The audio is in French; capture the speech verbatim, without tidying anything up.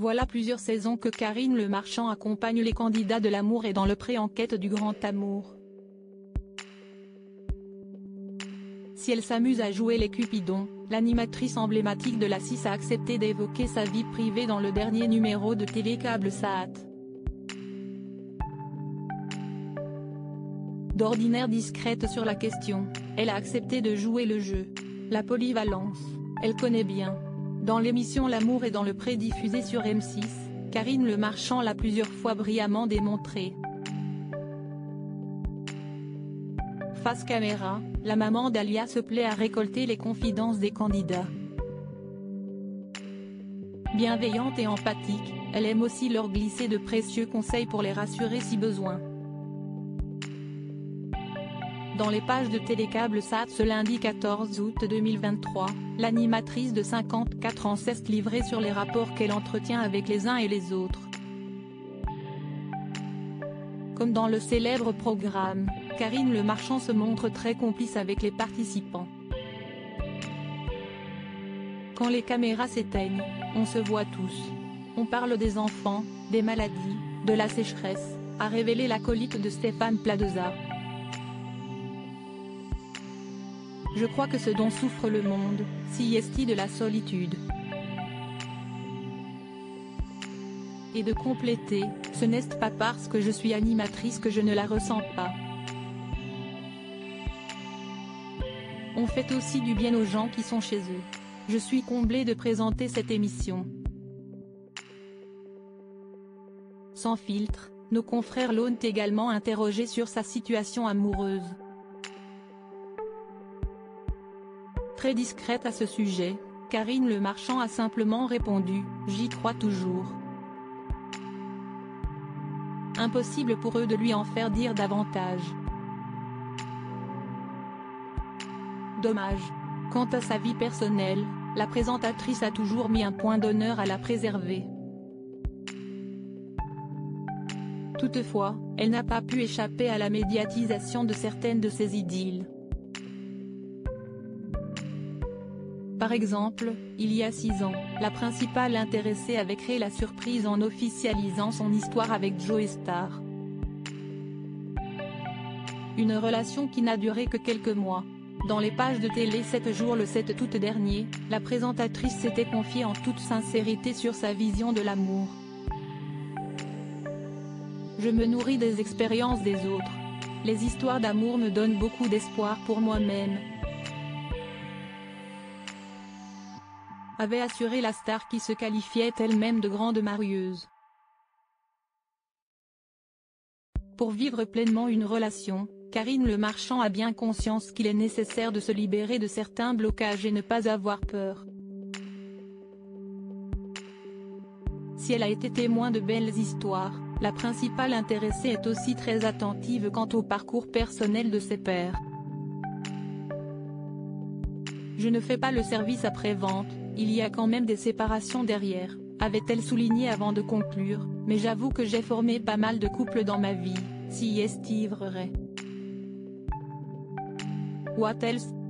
Voilà plusieurs saisons que Karine Le Marchand accompagne les candidats de l'Amour et dans le pré-enquête du Grand Amour. Si elle s'amuse à jouer les Cupidons, l'animatrice emblématique de la six a accepté d'évoquer sa vie privée dans le dernier numéro de Télécable Saat. D'ordinaire discrète sur la question, elle a accepté de jouer le jeu. La polyvalence, elle connaît bien. Dans l'émission L'Amour est dans le pré diffusée sur M six, Karine Le Marchand l'a plusieurs fois brillamment démontré. Face caméra, la maman d'Alia se plaît à récolter les confidences des candidats. Bienveillante et empathique, elle aime aussi leur glisser de précieux conseils pour les rassurer si besoin. Dans les pages de Télécable Saat ce lundi quatorze août deux mille vingt-trois, l'animatrice de cinquante-quatre ans s'est livrée sur les rapports qu'elle entretient avec les uns et les autres. Comme dans le célèbre programme, Karine Le Marchand se montre très complice avec les participants. Quand les caméras s'éteignent, on se voit tous. On parle des enfants, des maladies, de la sécheresse, a révélé l'acolyte de Stéphane Plaza. Je crois que ce dont souffre le monde, c'est de la solitude. Et de compléter, ce n'est pas parce que je suis animatrice que je ne la ressens pas. On fait aussi du bien aux gens qui sont chez eux. Je suis comblée de présenter cette émission. Sans filtre, nos confrères l'ont également interrogée sur sa situation amoureuse. Très discrète à ce sujet, Karine Le Marchand a simplement répondu « J'y crois toujours ». Impossible pour eux de lui en faire dire davantage. Dommage. Quant à sa vie personnelle, la présentatrice a toujours mis un point d'honneur à la préserver. Toutefois, elle n'a pas pu échapper à la médiatisation de certaines de ses idylles. Par exemple, il y a six ans, la principale intéressée avait créé la surprise en officialisant son histoire avec Joe Star. Une relation qui n'a duré que quelques mois. Dans les pages de Télé sept jours le sept août dernier, la présentatrice s'était confiée en toute sincérité sur sa vision de l'amour. Je me nourris des expériences des autres. Les histoires d'amour me donnent beaucoup d'espoir pour moi-même. Avait assuré la star qui se qualifiait elle-même de grande marieuse. Pour vivre pleinement une relation, Karine Le Marchand a bien conscience qu'il est nécessaire de se libérer de certains blocages et ne pas avoir peur. Si elle a été témoin de belles histoires, la principale intéressée est aussi très attentive quant au parcours personnel de ses pairs. Je ne fais pas le service après-vente, il y a quand même des séparations derrière, avait-elle souligné avant de conclure, mais j'avoue que j'ai formé pas mal de couples dans ma vie, si est vrai. What else?